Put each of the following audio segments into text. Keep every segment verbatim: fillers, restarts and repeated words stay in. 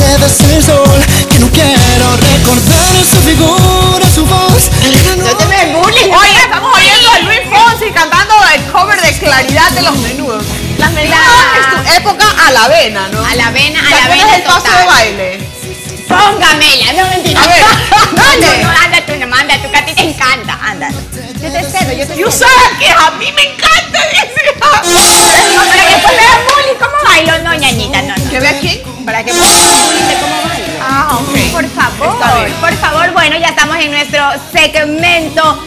puedes el sol, que no quiero recordar su figura, su voz. No te me bullying. Oye, estamos oyendo a Luis Fonsi cantando el cover de Claridad de Los Menudos. Las Menudos es tu época a la vena, ¿no? A la vena, a ¿Te la acuerdas vena del paso total. de baile? Póngamela, no mentira. A ver, dale. No, no, anda tú, no, anda tú, que a ti te encanta, anda. Yo te cedo, yo te You cedo. sabes que a mí me encanta, dice. No, para que después me hagas bullying, ¿cómo bailo? No, ñañita, no, no. ¿Que ve aquí? Para que me hagas bullying de cómo bailo. Ah, ok. Por Está favor, bien. por favor, bueno, ya estamos en nuestro segmento.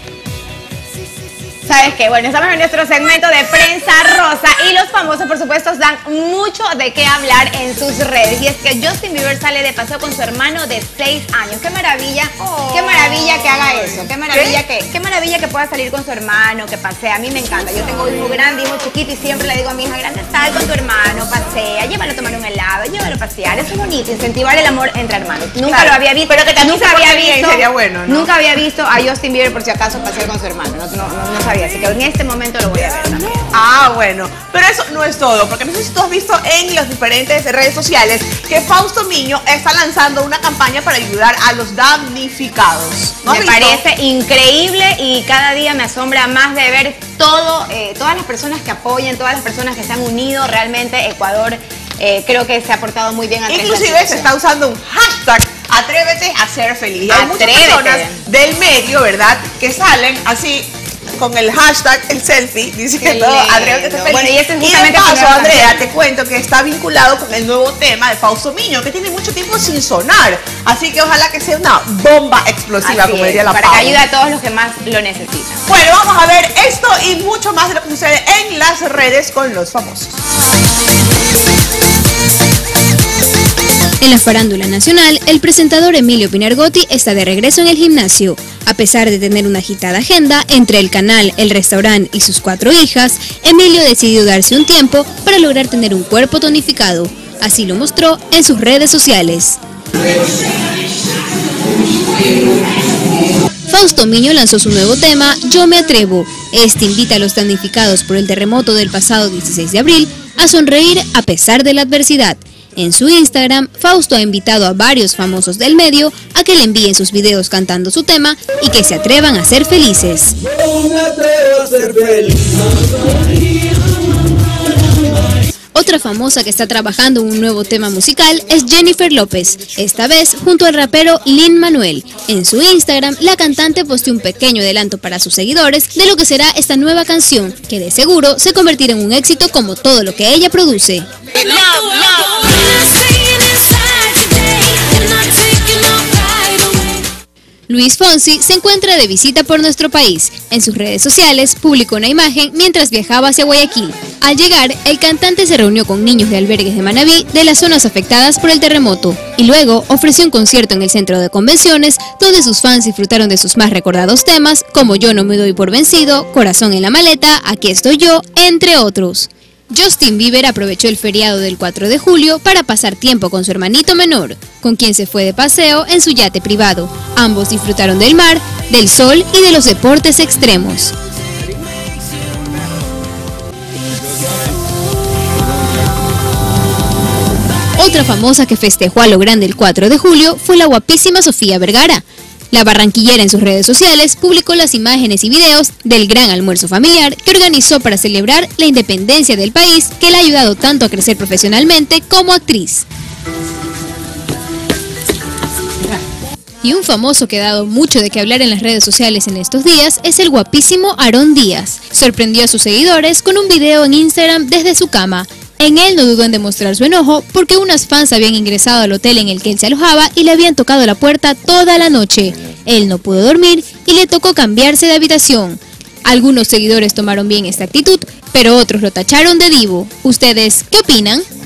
¿Sabes qué? Bueno, estamos en nuestro segmento de Prensa Rosa y los famosos, por supuesto, dan mucho de qué hablar en sus redes. Y es que Justin Bieber sale de paseo con su hermano de seis años. ¡Qué maravilla! Oh. ¡Qué maravilla que haga eso! ¡Qué maravilla que, qué maravilla que pueda salir con su hermano, que pasea! A mí me encanta. Yo tengo hijo grande, hijo chiquito y siempre le digo a mi hija grande, sal con tu hermano, pasea, llévalo a tomar un helado, llévalo a pasear. Eso es bonito, incentivar el amor entre hermanos. Nunca Claro, lo había visto. pero que también nunca se había porte bien, visto. sería bueno, ¿no? Nunca había visto a Justin Bieber por si acaso pasear con su hermano. No, no, no, no sabía. Así que en este momento lo voy a ver también. Ah, bueno, pero eso no es todo, porque no sé si tú has visto en las diferentes redes sociales que Fausto Miño está lanzando una campaña para ayudar a los damnificados. ¿No has Me visto? parece increíble y cada día me asombra más de ver todo, eh, todas las personas que apoyan, todas las personas que se han unido. Realmente Ecuador eh, creo que se ha portado muy bien ante esta Inclusive se situación. está usando un hashtag, atrévete a ser feliz. Y hay muchas Atrévete. personas del medio, ¿verdad?, que salen así con el hashtag, el selfie, diciendo lindo. atrévete a ser feliz. Bueno, y ese es de justamente el paso, primer Andrea, canción. te cuento que está vinculado con el nuevo tema de Fausto Miño, que tiene mucho tiempo sin sonar. Así que ojalá que sea una bomba explosiva, Así como es, diría la para Pau. que ayude a todos los que más lo necesitan. Bueno, vamos a ver esto y mucho más de lo que sucede en las redes con los famosos. En la farándula nacional, el presentador Emilio Pinargotti está de regreso en el gimnasio. A pesar de tener una agitada agenda entre el canal, el restaurante y sus cuatro hijas, Emilio decidió darse un tiempo para lograr tener un cuerpo tonificado. Así lo mostró en sus redes sociales. Fausto Miño lanzó su nuevo tema, Yo me atrevo. Este invita a los damnificados por el terremoto del pasado dieciséis de abril a sonreír a pesar de la adversidad. En su Instagram, Fausto ha invitado a varios famosos del medio a que le envíen sus videos cantando su tema y que se atrevan a ser felices. Yo me atrevo a ser feliz. Otra famosa que está trabajando en un nuevo tema musical es Jennifer López, esta vez junto al rapero Lin-Manuel. En su Instagram, la cantante posteó un pequeño adelanto para sus seguidores de lo que será esta nueva canción, que de seguro se convertirá en un éxito como todo lo que ella produce. Luis Fonsi se encuentra de visita por nuestro país. En sus redes sociales publicó una imagen mientras viajaba hacia Guayaquil. Al llegar, el cantante se reunió con niños de albergues de Manabí de las zonas afectadas por el terremoto y luego ofreció un concierto en el centro de convenciones donde sus fans disfrutaron de sus más recordados temas como Yo no me doy por vencido, Corazón en la maleta, Aquí estoy yo, entre otros. Justin Bieber aprovechó el feriado del cuatro de julio para pasar tiempo con su hermanito menor, con quien se fue de paseo en su yate privado. Ambos disfrutaron del mar, del sol y de los deportes extremos. Otra famosa que festejó a lo grande el cuatro de julio fue la guapísima Sofía Vergara. La barranquillera en sus redes sociales publicó las imágenes y videos del gran almuerzo familiar que organizó para celebrar la independencia del país que le ha ayudado tanto a crecer profesionalmente como actriz. Y un famoso que ha dado mucho de qué hablar en las redes sociales en estos días es el guapísimo Aarón Díaz. Sorprendió a sus seguidores con un video en Instagram desde su cama. En él no dudó en demostrar su enojo porque unas fans habían ingresado al hotel en el que él se alojaba y le habían tocado la puerta toda la noche. Él no pudo dormir y le tocó cambiarse de habitación. Algunos seguidores tomaron bien esta actitud, pero otros lo tacharon de divo. ¿Ustedes qué opinan?